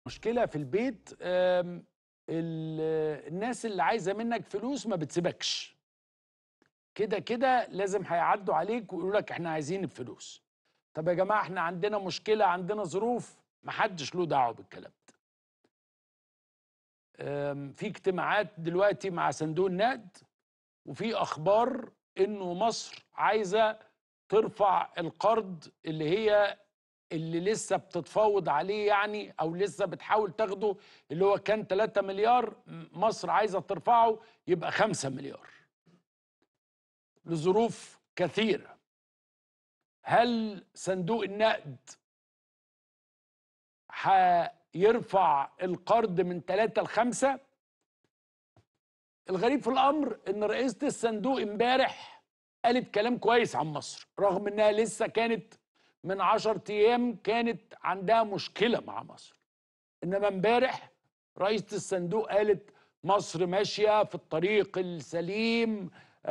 مشكلة في البيت. الناس اللي عايزة منك فلوس ما بتسيبكش كده كده، لازم هيعدوا عليك ويقولوا لك احنا عايزين الفلوس. طب يا جماعة احنا عندنا مشكلة، عندنا ظروف، محدش له دعوة بالكلام ده. في اجتماعات دلوقتي مع صندوق النقد، وفي اخبار انه مصر عايزة ترفع القرض اللي لسه بتتفاوض عليه، يعني او لسه بتحاول تاخده، اللي هو كان 3 مليار، مصر عايزه ترفعه يبقى 5 مليار لظروف كثيره. هل صندوق النقد هيرفع القرض من 3 ل5؟ الغريب في الامر ان رئيسة الصندوق امبارح قالت كلام كويس عن مصر، رغم انها لسه كانت من 10 ايام كانت عندها مشكله مع مصر. انما امبارح رئيسة الصندوق قالت مصر ماشية في الطريق السليم،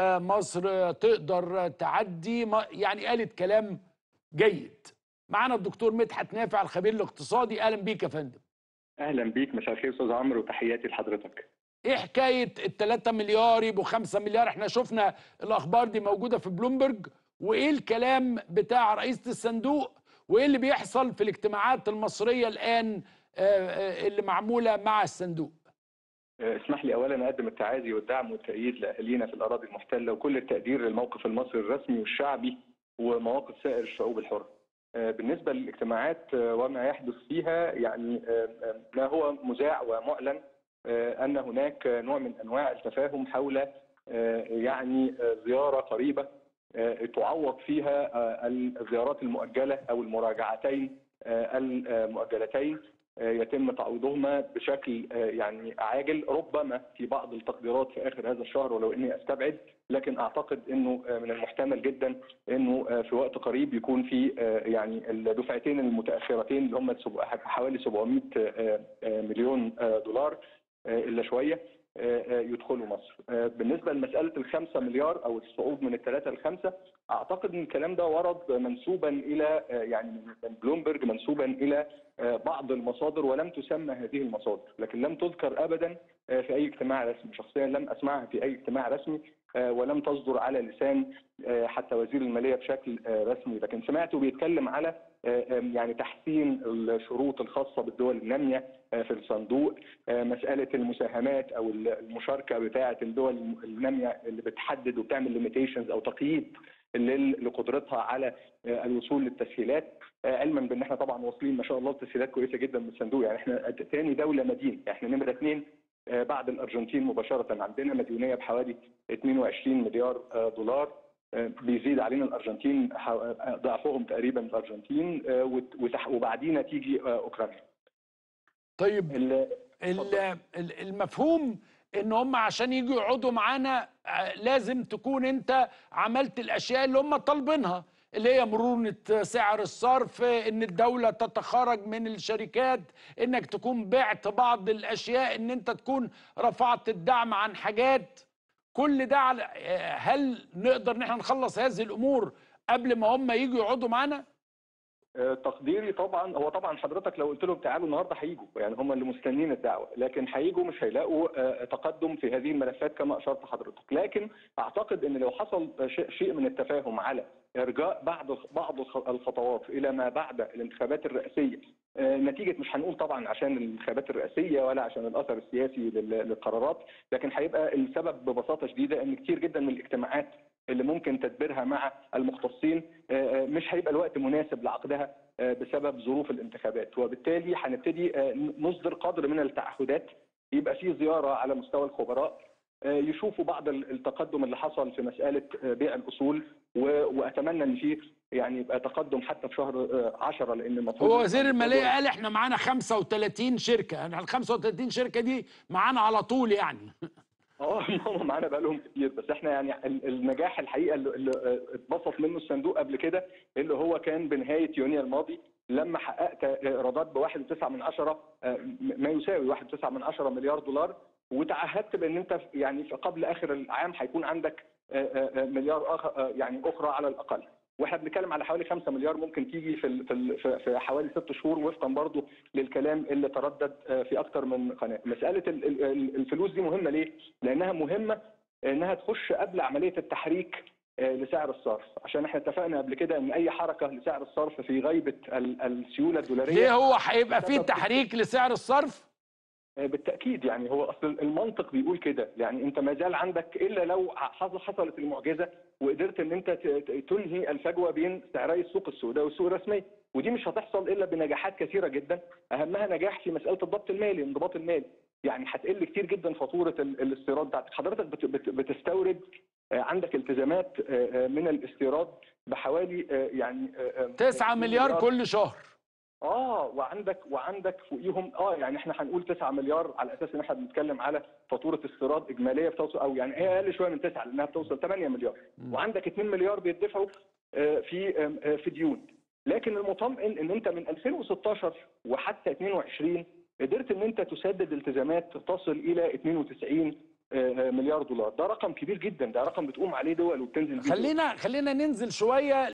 مصر تقدر تعدي، يعني قالت كلام جيد. معنا الدكتور مدحت نافع الخبير الاقتصادي. اهلا بيك يا فندم. اهلا بيك، مساء الخير استاذ عمرو وتحياتي لحضرتك. ايه حكاية ال3 مليار يبقوا 5 مليار؟ احنا شفنا الاخبار دي موجودة في بلومبرج، وايه الكلام بتاع رئيسة الصندوق، وايه اللي بيحصل في الاجتماعات المصرية الان اللي معمولة مع الصندوق؟ اسمح لي اولا اقدم التعازي والدعم والتأييد لاهالينا في الاراضي المحتله، وكل التقدير للموقف المصري الرسمي والشعبي ومواقف سائر الشعوب الحره. بالنسبه للاجتماعات وما يحدث فيها، يعني ما هو مذاع ومعلن ان هناك نوع من انواع التفاهم حول يعني زياره قريبه تعوض فيها الزيارات المؤجله او المراجعتين المؤجلتين، يتم تعويضهما بشكل يعني عاجل، ربما في بعض التقديرات في اخر هذا الشهر، ولو اني استبعد، لكن اعتقد انه من المحتمل جدا انه في وقت قريب يكون في يعني الدفعتين المتاخرتين اللي هم حوالي 700 مليون دولار الا شويه يدخلوا مصر. بالنسبه لمساله ال5 مليار او الصعود من ال3 ل5، اعتقد ان الكلام ده ورد منسوبا الى يعني من بلومبرج، منسوبا الى بعض المصادر، ولم تسمى هذه المصادر، لكن لم تذكر ابدا في اي اجتماع رسمي. شخصيا لم اسمعها في اي اجتماع رسمي، ولم تصدر على لسان حتى وزير الماليه بشكل رسمي، لكن سمعته بيتكلم على يعني تحسين الشروط الخاصه بالدول الناميه في الصندوق، مساله المساهمات او المشاركه بتاعه الدول الناميه اللي بتحدد وبتعمل ليميتيشنز او تقييد لقدرتها على الوصول للتسهيلات، علما بان احنا طبعا واصلين ما شاء الله لتسهيلات كويسه جدا من الصندوق. يعني احنا ثاني دوله مدينه، احنا نمره 2 بعد الارجنتين مباشره، عندنا مديونيه بحوالي 22 مليار دولار، بيزيد علينا الارجنتين ضعفهم تقريبا الارجنتين، وبعدينا تيجي اوكرانيا. طيب المفهوم ان هم عشان يجوا يقعدوا معانا لازم تكون انت عملت الاشياء اللي هم طالبينها، اللي هي مرونة سعر الصرف، ان الدولة تتخرج من الشركات، انك تكون بعت بعض الاشياء، ان انت تكون رفعت الدعم عن حاجات. كل ده هل نقدر ان احنا نخلص هذه الامور قبل ما هم يجوا يقعدوا معانا؟ تقديري طبعا، هو طبعا حضرتك لو قلت لهم تعالوا النهارده هيجوا، يعني هم اللي مستنيين الدعوه، لكن هيجوا مش هيلاقوا تقدم في هذه الملفات كما اشرت حضرتك. لكن اعتقد ان لو حصل شيء من التفاهم على ارجاء بعض الخطوات الى ما بعد الانتخابات الرئاسيه، نتيجه، مش هنقول طبعا عشان الانتخابات الرئاسيه ولا عشان الاثر السياسي للقرارات، لكن هيبقى السبب ببساطه شديده ان كتير جدا من الاجتماعات اللي ممكن تدبيرها مع المختصين مش هيبقى الوقت مناسب لعقدها بسبب ظروف الانتخابات، وبالتالي هنبتدي نصدر قدر من التعهدات، يبقى في زياره على مستوى الخبراء يشوفوا بعض التقدم اللي حصل في مساله بيع الاصول، واتمنى ان في يعني يبقى تقدم حتى في شهر 10، لان المفروض هو وزير الماليه قال احنا معانا 35 شركه، يعني ال 35 شركه دي معانا على طول يعني. هم معانا بقى لهم كتير، بس احنا يعني النجاح الحقيقه اللي اتبسط منه الصندوق قبل كده، اللي هو كان بنهايه يونيو الماضي، لما حققت ايرادات ب 1.9 ما يساوي 1.9 مليار دولار، وتعهدت بان انت يعني قبل اخر العام هيكون عندك مليار يعني اخرى على الاقل. واحنا بنتكلم على حوالي 5 مليار ممكن تيجي في حوالي 6 شهور، وفقا برضه للكلام اللي تردد في اكثر من قناه. مساله الفلوس دي مهمه ليه؟ لانها مهمه انها تخش قبل عمليه التحريك لسعر الصرف، عشان احنا اتفقنا قبل كده ان اي حركه لسعر الصرف في غيبه السيوله الدولاريه. ليه هو هيبقى فيه تحريك لسعر الصرف؟ بالتاكيد، يعني هو اصل المنطق بيقول كده، يعني انت ما زال عندك الا لو حصلت المعجزه وقدرت ان انت تنهي الفجوه بين سعري السوق السوداء والسوق الرسميه، ودي مش هتحصل الا بنجاحات كثيره جدا، اهمها نجاح في مساله الضبط المالي، الانضباط المالي. يعني هتقل كتير جدا فاتوره الاستيراد بتاعتك. حضرتك بتستورد، عندك التزامات من الاستيراد بحوالي يعني 9 مليار كل شهر. وعندك فوقيهم يعني احنا هنقول 9 مليار على اساس ان احنا بنتكلم على فاتوره استيراد اجماليه بتوصل، او يعني هي اقل شويه من 9 لانها بتوصل 8 مليار، وعندك 2 مليار بيدفعوا في ديون. لكن المطمئن ان انت من 2016 وحتى 22 قدرت ان انت تسدد التزامات تصل الى 92 مليار دولار. ده رقم كبير جدا، ده رقم بتقوم عليه دول وبتنزل بيه. خلينا ننزل شويه